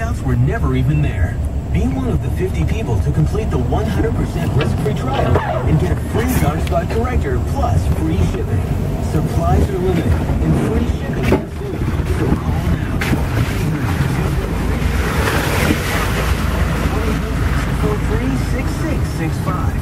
doubts were never even there. Be one of the 50 people to complete the 100% risk-free trial and get a free dark spot corrector plus free shipping. Supplies are limited and free shipping is soon. So call now. 800-433-6665.